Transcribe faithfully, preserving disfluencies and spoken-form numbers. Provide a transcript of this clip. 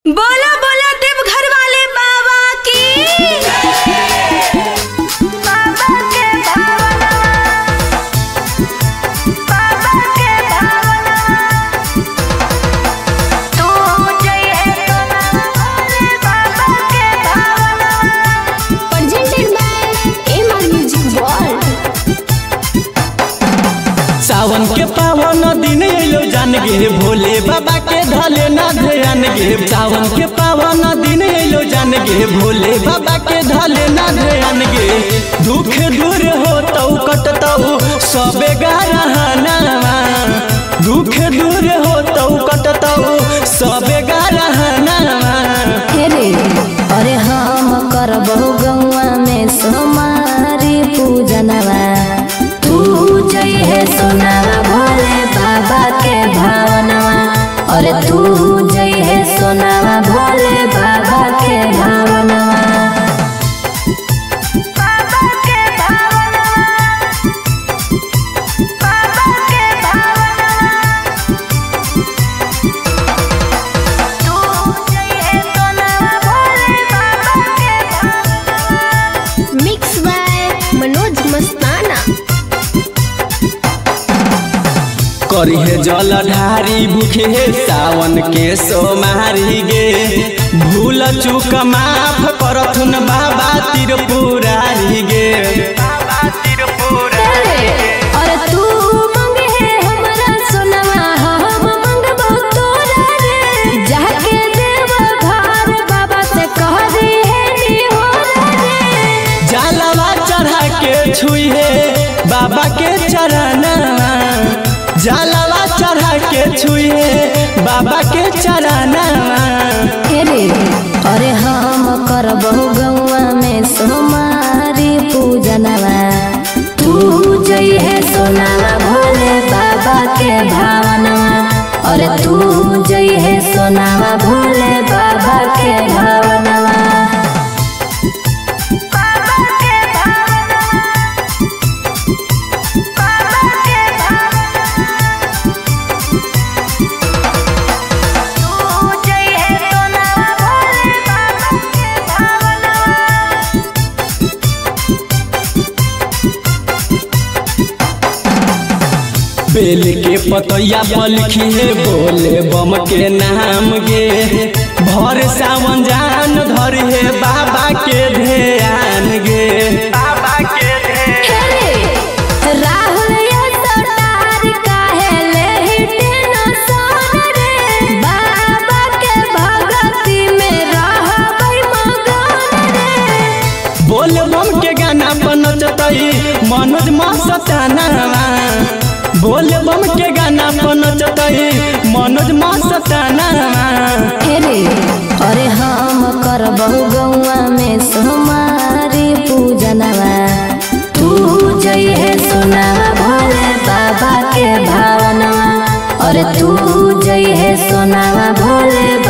बोला बोला देव घर वाले बाबा की। बाबा के भावना, बाबा के भावना, तू जय सोना भोले बाबा के भावना। Presented by MR music world. Sawan के पावन दिन अइलो जान गे भोले बाबा के धले ना ध्यान गे। सावन के पावन दिन अइलो जान गे भोले बाबा के धले ना ध्यान गे। दुख दूर होतौ कटतौ सबे गारहनावा, दुख दूर होतौ कटतौ सबे गारहनावा। हेरे अरे हम करबो गौवा में सोमारी पूजनवा, तू जय है सोना भोले बाबा के भावनवा। अरे तू जय है सोना भोले बाबा के भावनवा। बाबा के भावना, बाबा के भावना, तू जय सोना भोले बाबा के भावना। मिक्स बाय मनोज मस्ताना। करिहे जल ढारी भूखे सावन के सोमारी गे। भूल चूक माफ करथुन बाबा त्रिपुरारी गे। बाबा त्रिपुरारी अरे तू मंगे है हमरा सोनवा, हम मंगबो तोरा रे। जाके देव घर बाबा से कह दी है निहोरा रे। जलवा चढ़ा के छुइहे बाबा के चरणवा, जलवा चढ़ा के छुइहे बाबा के चरणवा। हेरे अरे हम करबो गौवा में सोमारी पूजनवा, तू जय है सोना भोले बाबा के भावनवा। अरे तू जय है सोना भोले बाबा के भावनवा। बाबा के भावना, बाबा के भावना, तू जय सोना भोले बाबा के भावना। बेल के पतैया पर लिखिए बोले बम के नाम गे। भर सावन जान धरिहे बाबा के ध्यान गे। बाबा के ध्यान राहुल या सरदार काहे लेहिटे न सोन रे। बाबा के भगती में रहबै मगन रे। बोल बम के गाना पर नचतई मनोज मस्ताना। बोल बम के गाना पर नचतई मनोज मस्ताना। हेरे अरे हम करबो गौवा में सोमारी पूजनवा, तू जय है सोना भोले बाबा के भावनवा। अरे तू जय है सोना भोले